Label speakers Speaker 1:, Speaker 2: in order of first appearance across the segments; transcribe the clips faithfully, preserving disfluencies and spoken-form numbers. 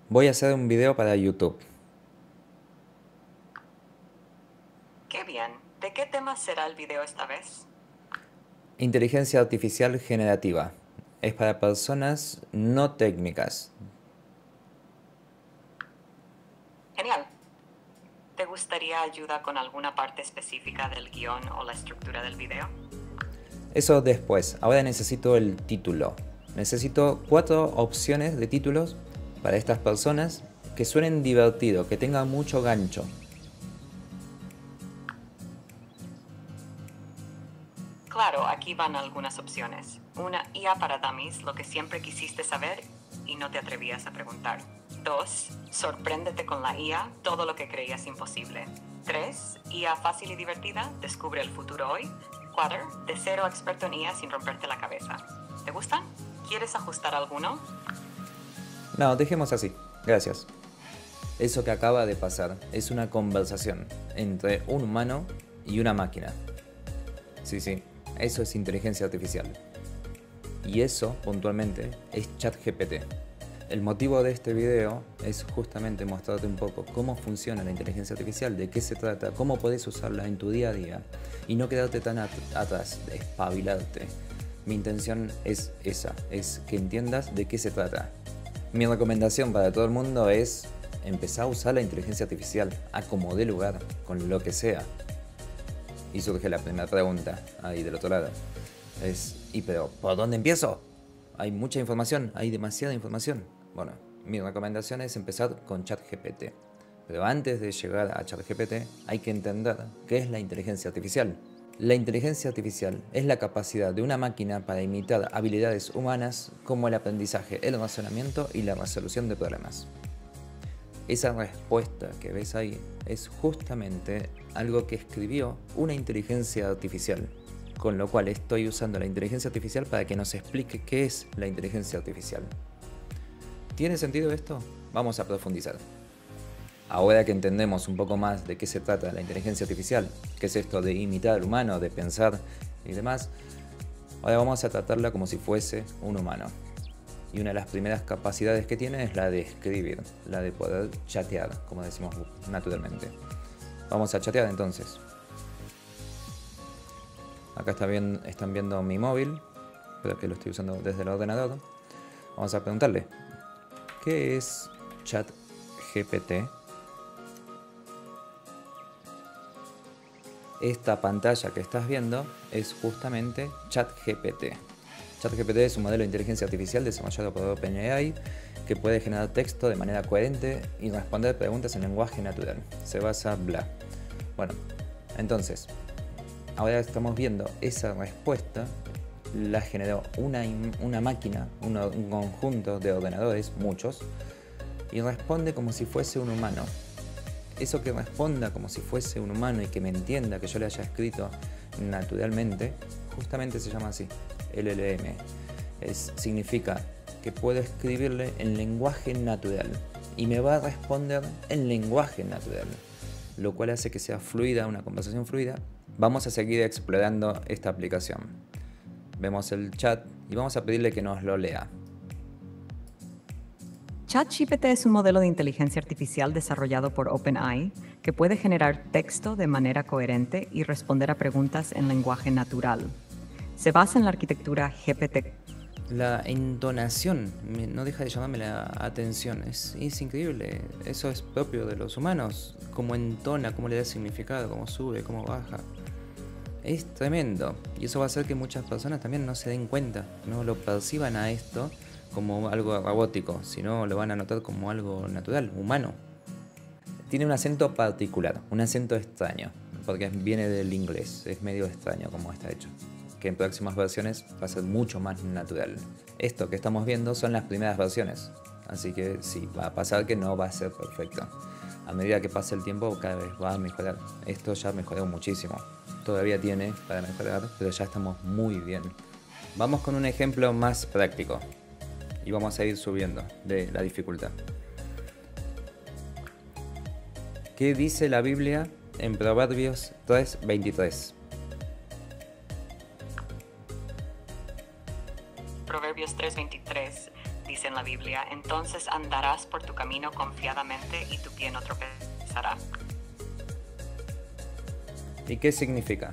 Speaker 1: Voy a hacer un video para YouTube.
Speaker 2: Qué bien. ¿De qué tema será el video esta vez?
Speaker 1: Inteligencia artificial generativa. Es para personas no técnicas.
Speaker 2: Genial. ¿Te gustaría ayuda con alguna parte específica del guión o la estructura del video?
Speaker 1: Eso después. Ahora necesito el título. Necesito cuatro opciones de títulos para estas personas que suenen divertido, que tengan mucho gancho.
Speaker 2: Claro, aquí van algunas opciones. Una, I A para dummies, lo que siempre quisiste saber y no te atrevías a preguntar. Dos, sorpréndete con la I A, todo lo que creías imposible. Tres, I A fácil y divertida, descubre el futuro hoy. Cuatro, de cero experto en I A sin romperte la cabeza. ¿Te gustan? ¿Quieres ajustar alguno?
Speaker 1: No, dejemos así. Gracias. Eso que acaba de pasar es una conversación entre un humano y una máquina. Sí, sí, eso es inteligencia artificial. Y eso, puntualmente, es ChatGPT. El motivo de este video es justamente mostrarte un poco cómo funciona la inteligencia artificial, de qué se trata, cómo podés usarla en tu día a día y no quedarte tan at atrás, espabilarte. Mi intención es esa, es que entiendas de qué se trata. Mi recomendación para todo el mundo es empezar a usar la inteligencia artificial a como dé lugar, con lo que sea. Y surge la primera pregunta ahí del otro lado. Es, ¿y pero por dónde empiezo? Hay mucha información, hay demasiada información. Bueno, mi recomendación es empezar con ChatGPT. Pero antes de llegar a ChatGPT hay que entender qué es la inteligencia artificial. La inteligencia artificial es la capacidad de una máquina para imitar habilidades humanas como el aprendizaje, el razonamiento y la resolución de problemas. Esa respuesta que ves ahí es justamente algo que escribió una inteligencia artificial, con lo cual estoy usando la inteligencia artificial para que nos explique qué es la inteligencia artificial. ¿Tiene sentido esto? Vamos a profundizar. Ahora que entendemos un poco más de qué se trata la inteligencia artificial, qué es esto de imitar al humano, de pensar y demás, ahora vamos a tratarla como si fuese un humano. Y una de las primeras capacidades que tiene es la de escribir, la de poder chatear, como decimos naturalmente. Vamos a chatear entonces. Acá está bien, están viendo mi móvil, pero que lo estoy usando desde el ordenador. Vamos a preguntarle, ¿qué es ChatGPT? Esta pantalla que estás viendo es justamente ChatGPT. ChatGPT es un modelo de inteligencia artificial desarrollado por OpenAI que puede generar texto de manera coherente y responder preguntas en lenguaje natural. Se basa bla. Bueno, entonces, ahora estamos viendo esa respuesta, la generó una, una máquina, un, un conjunto de ordenadores, muchos, y responde como si fuese un humano. Eso que responda como si fuese un humano y que me entienda, que yo le haya escrito naturalmente, justamente se llama así, L L M. Es, significa que puedo escribirle en lenguaje natural y me va a responder en lenguaje natural, lo cual hace que sea fluida, una conversación fluida. Vamos a seguir explorando esta aplicación. Vemos el chat y vamos a pedirle que nos lo lea.
Speaker 3: ChatGPT es un modelo de inteligencia artificial desarrollado por OpenAI que puede generar texto de manera coherente y responder a preguntas en lenguaje natural. Se basa en la arquitectura G P T.
Speaker 1: La entonación no deja de llamarme la atención, es, es increíble, eso es propio de los humanos, cómo entona, cómo le da significado, cómo sube, cómo baja. Es tremendo y eso va a hacer que muchas personas también no se den cuenta, no lo perciban a esto como algo robótico, sino lo van a notar como algo natural, humano. Tiene un acento particular, un acento extraño, porque viene del inglés, es medio extraño como está hecho, que en próximas versiones va a ser mucho más natural. Esto que estamos viendo son las primeras versiones, así que sí, va a pasar que no va a ser perfecto. A medida que pase el tiempo cada vez va a mejorar. Esto ya mejoró muchísimo, todavía tiene para mejorar, pero ya estamos muy bien. Vamos con un ejemplo más práctico y vamos a ir subiendo de la dificultad. ¿Qué dice la Biblia en Proverbios tres veintitrés?
Speaker 2: Proverbios tres veintitrés dice, la Biblia, entonces andarás por tu camino confiadamente y tu pie no tropezará.
Speaker 1: ¿Y qué significa?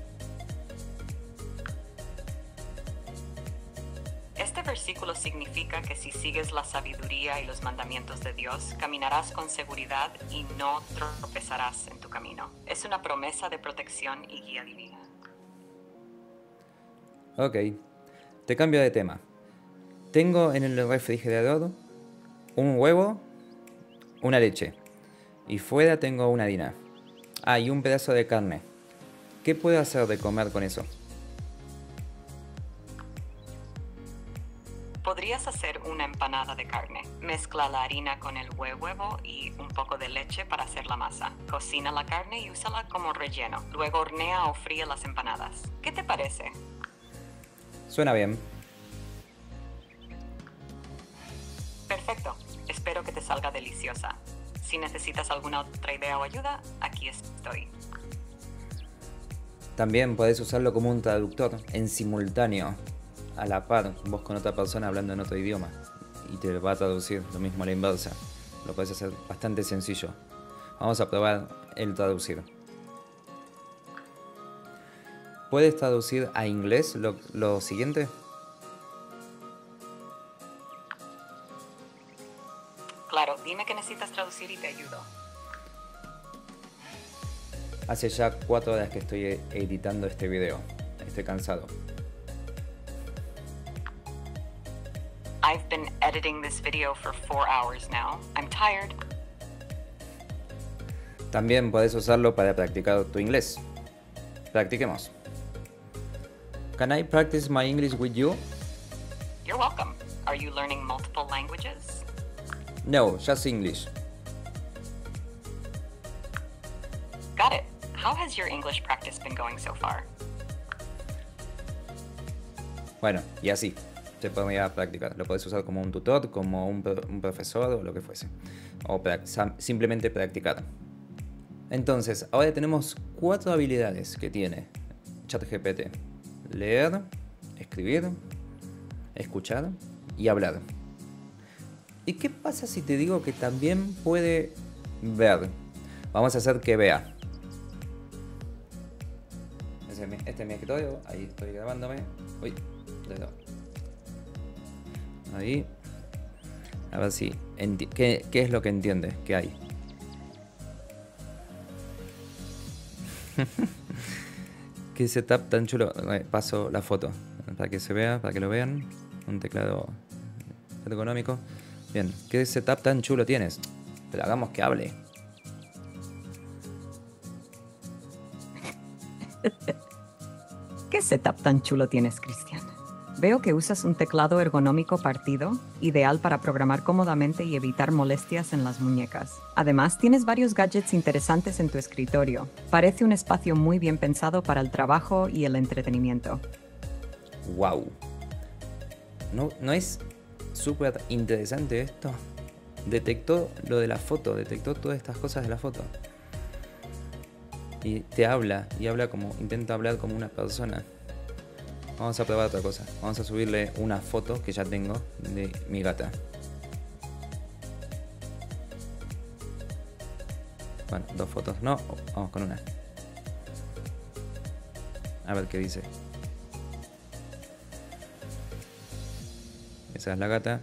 Speaker 2: Este versículo significa que si sigues la sabiduría y los mandamientos de Dios, caminarás con seguridad y no tropezarás en tu camino. Es una promesa de protección y guía divina.
Speaker 1: Ok, te cambio de tema. Tengo en el refrigerador un huevo, una leche. Y fuera tengo una harina. Ah, y un pedazo de carne. ¿Qué puedo hacer de comer con eso?
Speaker 2: Podrías hacer una empanada de carne. Mezcla la harina con el huevo y un poco de leche para hacer la masa. Cocina la carne y úsala como relleno. Luego hornea o fríe las empanadas. ¿Qué te parece?
Speaker 1: Suena bien.
Speaker 2: Perfecto. Espero que te salga deliciosa. Si necesitas alguna otra idea o ayuda, aquí estoy.
Speaker 1: También podés usarlo como un traductor en simultáneo, a la par, vos con otra persona hablando en otro idioma, y te va a traducir lo mismo a la inversa. Lo podés hacer bastante sencillo. Vamos a probar el traducir. ¿Puedes traducir a inglés lo, lo siguiente?
Speaker 2: Claro, dime que necesitas traducir y te ayudo.
Speaker 1: Hace ya cuatro horas que estoy editando este video. Estoy cansado.
Speaker 2: I've been editing this video for four hours now. I'm tired.
Speaker 1: También podés usarlo para practicar tu inglés. Practiquemos. Can I practice my English with you?
Speaker 2: You're welcome. Are you learning multiple languages?
Speaker 1: No, just English.
Speaker 2: Got it. How has your English practice been going so far?
Speaker 1: Bueno, y así se podría practicar. Lo podés usar como un tutor, como un, un profesor o lo que fuese. O pra simplemente practicar. Entonces, ahora tenemos cuatro habilidades que tiene ChatGPT. Leer, escribir, escuchar y hablar. ¿Y qué pasa si te digo que también puede ver? Vamos a hacer que vea. Este es mi escritorio, ahí estoy grabándome. Uy, dedo. Ahí. A ver si... ¿Qué, ¿Qué es lo que entiende? ¿Qué hay? Qué setup tan chulo. Paso la foto para que se vea, para que lo vean. Un teclado ergonómico. Bien, qué setup tan chulo tienes. Pero hagamos que hable.
Speaker 3: ¿Qué setup tan chulo tienes, Cristian? Veo que usas un teclado ergonómico partido, ideal para programar cómodamente y evitar molestias en las muñecas. Además, tienes varios gadgets interesantes en tu escritorio. Parece un espacio muy bien pensado para el trabajo y el entretenimiento.
Speaker 1: ¡Wow! ¿No, ¿no es súper interesante esto? Detectó lo de la foto, detectó todas estas cosas de la foto. Y te habla, y habla como, intenta hablar como una persona. Vamos a probar otra cosa. Vamos a subirle una foto que ya tengo de mi gata. Bueno, dos fotos. No, vamos con una. A ver qué dice. Esa es la gata.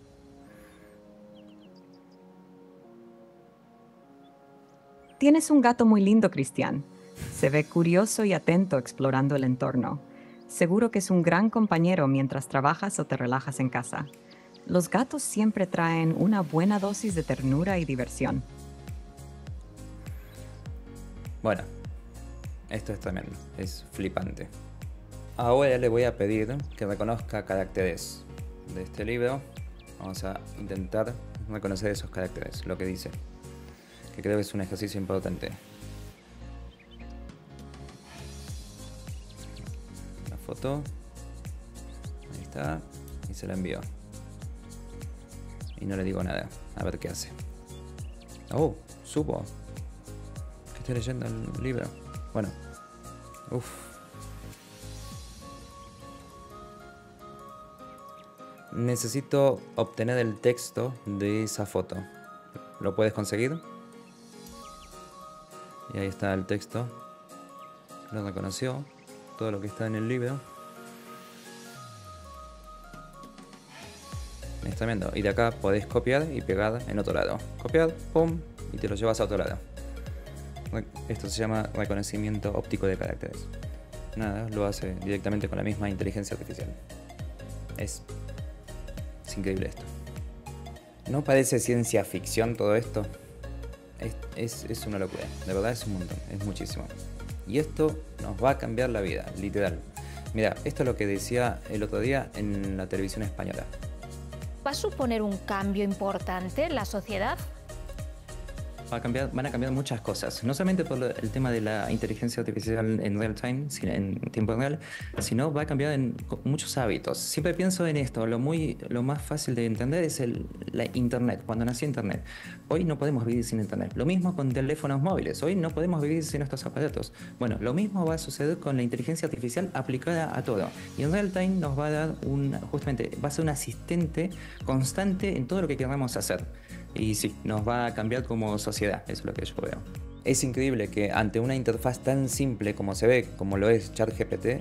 Speaker 3: Tienes un gato muy lindo, Cristian. Se ve curioso y atento explorando el entorno. Seguro que es un gran compañero mientras trabajas o te relajas en casa. Los gatos siempre traen una buena dosis de ternura y diversión.
Speaker 1: Bueno, esto es tremendo, es flipante. Ahora le voy a pedir que reconozca caracteres de este libro. Vamos a intentar reconocer esos caracteres, lo que dice, que creo que es un ejercicio importante. La foto, ahí está, y se la envío. Y no le digo nada, a ver qué hace. Oh, supo que estoy leyendo el libro. Bueno, uff. necesito obtener el texto de esa foto. ¿Lo puedes conseguir? Y ahí está el texto. Lo reconoció. Todo lo que está en el libro. Es tremendo. Y de acá podés copiar y pegar en otro lado. Copiar, pum, y te lo llevas a otro lado. Esto se llama reconocimiento óptico de caracteres. Nada, lo hace directamente con la misma inteligencia artificial. Es, es increíble esto. ¿No parece ciencia ficción todo esto? Es, es, es una locura, de verdad es un montón, es muchísimo. Y esto nos va a cambiar la vida, literal. Mira, esto es lo que decía el otro día en la televisión española.
Speaker 4: ¿Va a suponer un cambio importante en la sociedad?
Speaker 1: Va a cambiar, van a cambiar muchas cosas, no solamente por el tema de la inteligencia artificial en real time, en tiempo real, sino va a cambiar en muchos hábitos. Siempre pienso en esto, lo, muy, lo más fácil de entender es el, la internet, cuando nació internet. Hoy no podemos vivir sin internet. Lo mismo con teléfonos móviles, hoy no podemos vivir sin estos aparatos. Bueno, lo mismo va a suceder con la inteligencia artificial aplicada a todo. Y en real time nos va a dar un, justamente, va a ser un asistente constante en todo lo que queramos hacer. Y sí, nos va a cambiar como sociedad, eso es lo que yo veo. Es increíble que ante una interfaz tan simple como se ve, como lo es ChatGPT,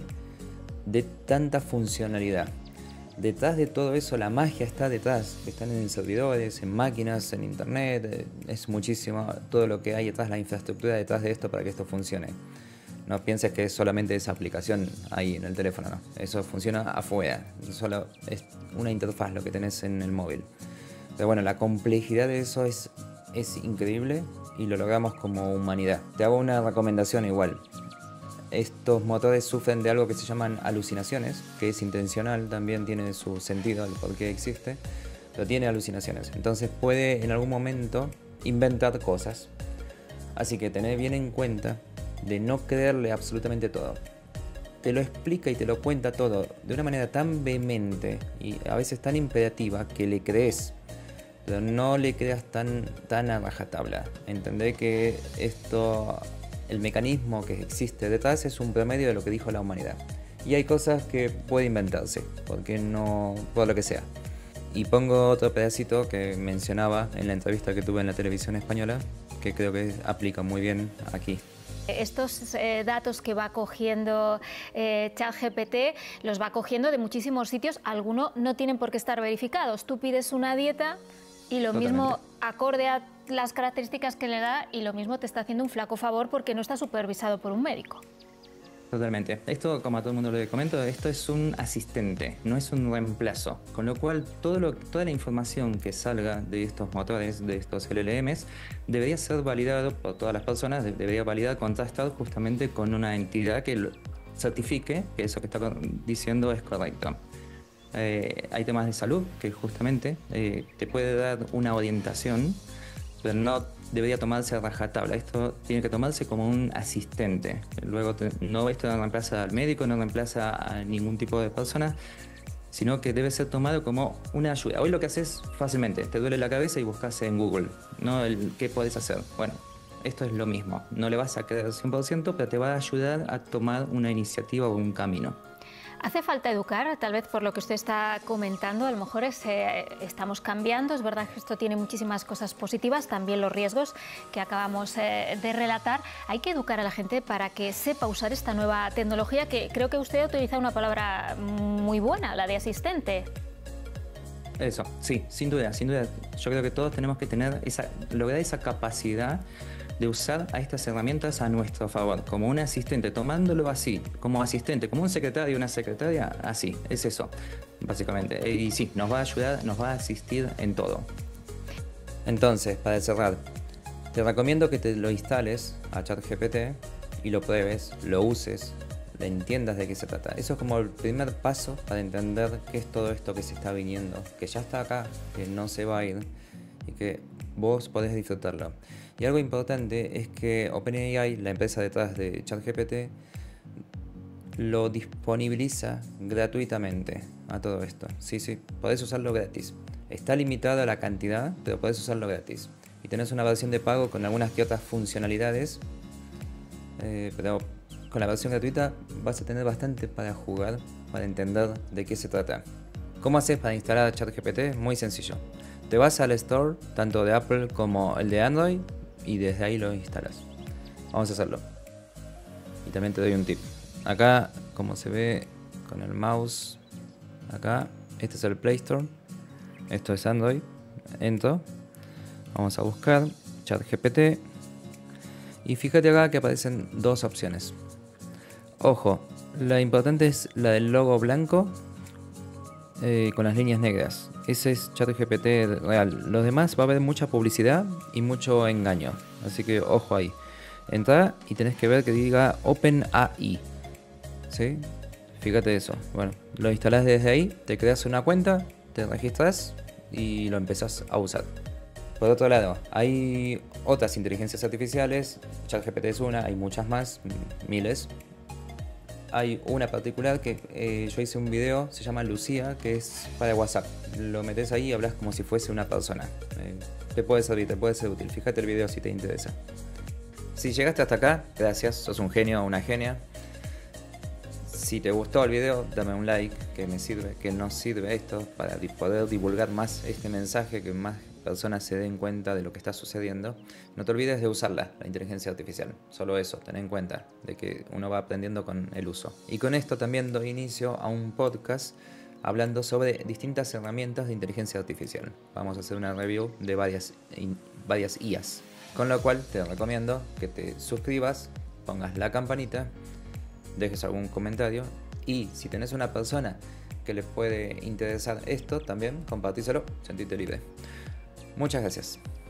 Speaker 1: de tanta funcionalidad. Detrás de todo eso, la magia está detrás. Están en servidores, en máquinas, en internet, es muchísimo todo lo que hay detrás, la infraestructura detrás de esto para que esto funcione. No pienses que es solamente esa aplicación ahí en el teléfono, no. Eso funciona afuera, solo es una interfaz lo que tenés en el móvil. Pero bueno, la complejidad de eso es, es increíble y lo logramos como humanidad. Te hago una recomendación igual. Estos motores sufren de algo que se llaman alucinaciones, que es intencional, también tiene su sentido, el por qué existe, pero tiene alucinaciones. Entonces puede en algún momento inventar cosas. Así que tened bien en cuenta de no creerle absolutamente todo. Te lo explica y te lo cuenta todo de una manera tan vehemente y a veces tan imperativa que le crees. Pero no le creas tan, tan a rajatabla. Entendé que esto, el mecanismo que existe detrás es un promedio de lo que dijo la humanidad. Y hay cosas que puede inventarse, porque no, por lo que sea. Y pongo otro pedacito que mencionaba en la entrevista que tuve en la televisión española, que creo que aplica muy bien aquí.
Speaker 4: Estos eh, datos que va cogiendo eh, ChatGPT los va cogiendo de muchísimos sitios, algunos no tienen por qué estar verificados. Tú pides una dieta y lo
Speaker 1: Totalmente.
Speaker 4: mismo acorde a las características que le da y lo mismo te está haciendo un flaco favor porque no está supervisado por un médico.
Speaker 1: Totalmente. Esto, como a todo el mundo le comento, esto es un asistente, no es un reemplazo. Con lo cual, todo lo, toda la información que salga de estos motores, de estos L L Ms, debería ser validado por todas las personas, debería validar, contrastar justamente con una entidad que lo certifique que eso que está diciendo es correcto. Eh, hay temas de salud que justamente eh, te puede dar una orientación, pero no debería tomarse a rajatabla. Esto tiene que tomarse como un asistente. Luego, te, no, esto no reemplaza al médico, no reemplaza a ningún tipo de persona, sino que debe ser tomado como una ayuda. Hoy lo que haces fácilmente, te duele la cabeza y buscas en Google, ¿no? El, ¿qué podés hacer? Bueno, esto es lo mismo. No le vas a creer cien por ciento, pero te va a ayudar a tomar una iniciativa o un camino.
Speaker 4: ¿Hace falta educar? Tal vez por lo que usted está comentando, a lo mejor es, eh, estamos cambiando, es verdad que esto tiene muchísimas cosas positivas, también los riesgos que acabamos eh, de relatar. Hay que educar a la gente para que sepa usar esta nueva tecnología, que creo que usted utiliza una palabra muy buena, la de asistente.
Speaker 1: Eso, sí, sin duda, sin duda. Yo creo que todos tenemos que tener esa, lograr esa capacidad de usar a estas herramientas a nuestro favor, como un asistente, tomándolo así, como asistente, como un secretario y una secretaria, así, es eso, básicamente. Y sí, nos va a ayudar, nos va a asistir en todo. Entonces, para cerrar, te recomiendo que te lo instales a ChatGPT y lo pruebes, lo uses, le entiendas de qué se trata. Eso es como el primer paso para entender qué es todo esto que se está viniendo, que ya está acá, que no se va a ir y que vos podés disfrutarlo. Y algo importante es que OpenAI, la empresa detrás de ChatGPT, lo disponibiliza gratuitamente a todo esto. Sí, sí, podés usarlo gratis. Está limitado a la cantidad, pero podés usarlo gratis. Y tenés una versión de pago con algunas que otras funcionalidades, eh, pero con la versión gratuita vas a tener bastante para jugar, para entender de qué se trata. ¿Cómo haces para instalar ChatGPT? Muy sencillo. Te vas al store, tanto de Apple como el de Android, y desde ahí lo instalas. Vamos a hacerlo. Y también te doy un tip. Acá, como se ve con el mouse, acá, este es el Play Store. Esto es Android. Entro. Vamos a buscar ChatGPT. Y fíjate acá que aparecen dos opciones. Ojo, la importante es la del logo blanco eh, con las líneas negras. Ese es ChatGPT real. Los demás va a haber mucha publicidad y mucho engaño. Así que ojo ahí. Entra y tenés que ver que diga OpenAI. ¿Sí? Fíjate eso. Bueno, lo instalás desde ahí, te creas una cuenta, te registras y lo empezás a usar. Por otro lado, hay otras inteligencias artificiales. ChatGPT es una, hay muchas más, miles. Hay una particular que eh, yo hice un video, se llama Lucía, que es para WhatsApp. Lo metes ahí y hablas como si fuese una persona. Eh, te puede servir, te puede ser útil. Fíjate el video si te interesa. Si llegaste hasta acá, gracias, sos un genio o una genia. Si te gustó el video, dame un like, que me sirve, que nos sirve esto para poder divulgar más este mensaje, que más personas se den cuenta de lo que está sucediendo. No te olvides de usarla, la inteligencia artificial. Solo eso, ten en cuenta de que uno va aprendiendo con el uso. Y con esto también doy inicio a un podcast hablando sobre distintas herramientas de inteligencia artificial. Vamos a hacer una review de varias, varias I As. Con lo cual te recomiendo que te suscribas, pongas la campanita, dejes algún comentario y si tenés una persona que les puede interesar esto también, compartíselo, sentite libre. Muchas gracias.